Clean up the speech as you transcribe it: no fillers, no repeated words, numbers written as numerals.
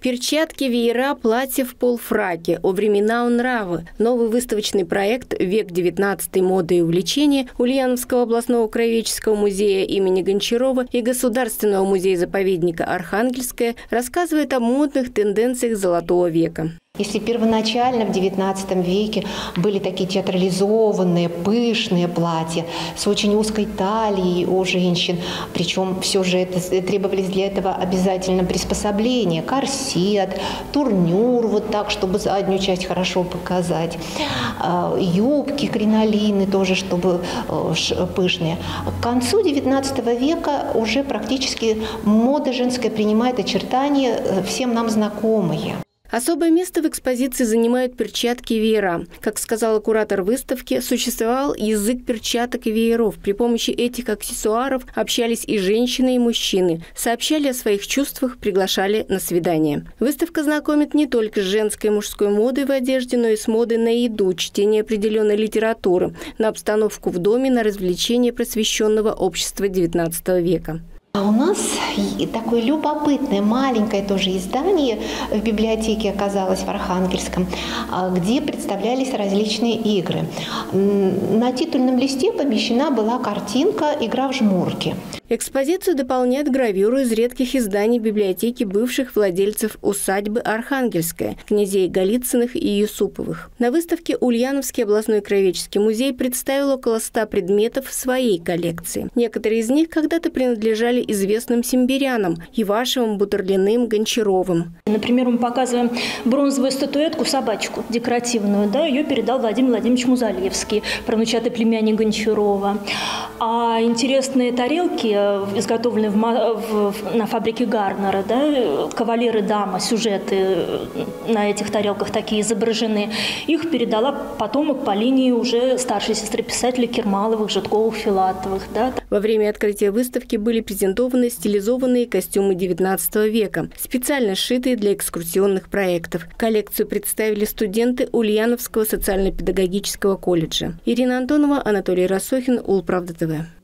Перчатки, веера, платья в полфраке. О времена нравы. Новый выставочный проект «Век XIX. Мода и увлечения» Ульяновского областного краеведческого музея имени Гончарова и Государственного музея-заповедника Архангельское рассказывает о модных тенденциях Золотого века. Если первоначально в XIX веке были такие театрализованные, пышные платья с очень узкой талией у женщин, причем все же требовались для этого обязательно приспособления, корсет, турнюр, вот так, чтобы заднюю часть хорошо показать, юбки, кринолины тоже, чтобы пышные. К концу XIX века уже практически мода женская принимает очертания всем нам знакомые. Особое место в экспозиции занимают перчатки и веера. Как сказала куратор выставки, существовал язык перчаток и вееров. При помощи этих аксессуаров общались и женщины, и мужчины, сообщали о своих чувствах, приглашали на свидание. Выставка знакомит не только с женской и мужской модой в одежде, но и с модой на еду, чтение определенной литературы, на обстановку в доме, на развлечения просвещенного общества XIX века. А у нас такое любопытное, маленькое тоже издание в библиотеке оказалось в Архангельском, где представлялись различные игры. На титульном листе помещена была картинка «Игра в жмурки». Экспозицию дополняет гравюры из редких изданий библиотеки бывших владельцев усадьбы Архангельская, князей Голицыных и Юсуповых. На выставке Ульяновский областной краеведческий музей представил около 100 предметов в своей коллекции. Некоторые из них когда-то принадлежали известным симбирянам – Ивашевым, Бутерлиным, Гончаровым. Например, мы показываем бронзовую статуэтку, собачку декоративную. Да, ее передал Владимир Владимирович Музалевский, правнучатый племянник Гончарова. А интересные тарелки, изготовленные на фабрике Гарнера, да, кавалер и дама, сюжеты на этих тарелках такие изображены, их передала потомок по линии уже старшей сестры писателей Кермаловых, Житковых, Филатовых. Да. Во время открытия выставки были презентованы стилизованные костюмы XIX века, специально сшитые для экскурсионных проектов. Коллекцию представили студенты Ульяновского социально-педагогического колледжа. Ирина Антонова, Анатолий Рассохин, Улправда ТВ.